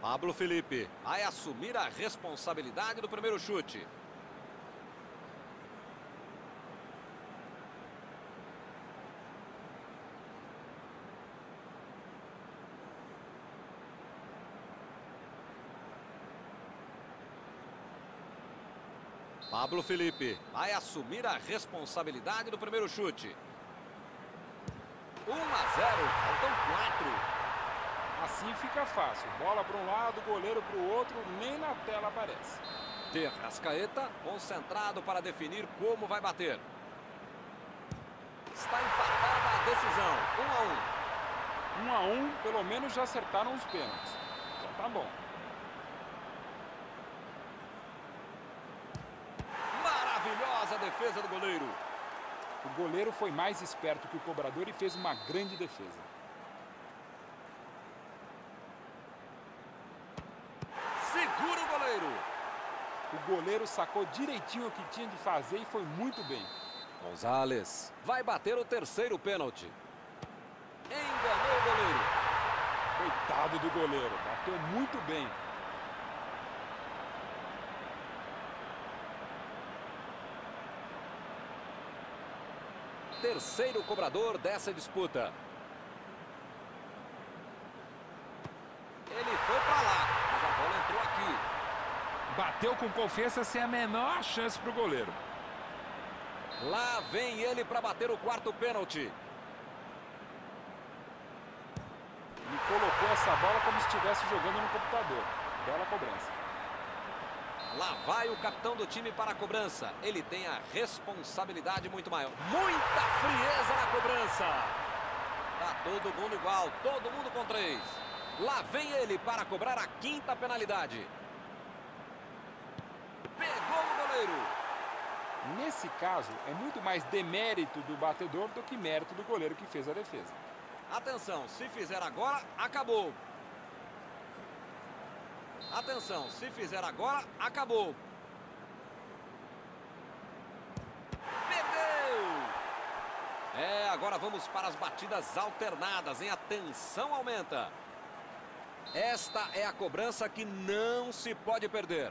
Pablo Felipe vai assumir a responsabilidade do primeiro chute. Pablo Felipe vai assumir a responsabilidade do primeiro chute. 1 a 0, faltam 4. Assim fica fácil. Bola para um lado, goleiro para o outro, nem na tela aparece. De Arrascaeta, concentrado para definir como vai bater. Está empatada a decisão. 1 a 1. 1 a 1, pelo menos já acertaram os pênaltis. Já tá bom. Maravilhosa defesa do goleiro. O goleiro foi mais esperto que o cobrador e fez uma grande defesa. Segura o goleiro. O goleiro sacou direitinho o que tinha de fazer e foi muito bem. Gonzalez vai bater o terceiro pênalti. Enganou o goleiro. Coitado do goleiro, bateu muito bem. Terceiro cobrador dessa disputa. Ele foi para lá, mas a bola entrou aqui. Bateu com confiança sem a menor chance para o goleiro. Lá vem ele para bater o quarto pênalti. Ele colocou essa bola como se estivesse jogando no computador. Bela cobrança. Lá vai o capitão do time para a cobrança. Ele tem a responsabilidade muito maior. Muita frieza na cobrança. Tá todo mundo igual, todo mundo com 3. Lá vem ele para cobrar a quinta penalidade. Pegou o goleiro. Nesse caso, é muito mais demérito do batedor do que mérito do goleiro que fez a defesa. Atenção, se fizer agora, acabou. Atenção, se fizer agora, acabou. Perdeu! Agora vamos para as batidas alternadas, hein? A tensão aumenta. Esta é a cobrança que não se pode perder.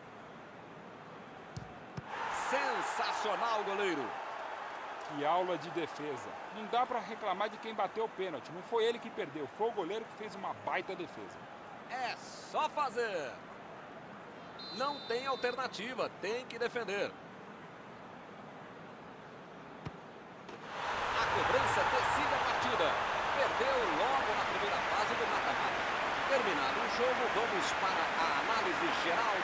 Sensacional, goleiro. Que aula de defesa. Não dá para reclamar de quem bateu o pênalti. Não foi ele que perdeu, foi o goleiro que fez uma baita defesa. É só fazer. Não tem alternativa, tem que defender. A cobrança decide a partida. Perdeu logo na primeira fase do mata-mata. Terminado o jogo, vamos para a análise geral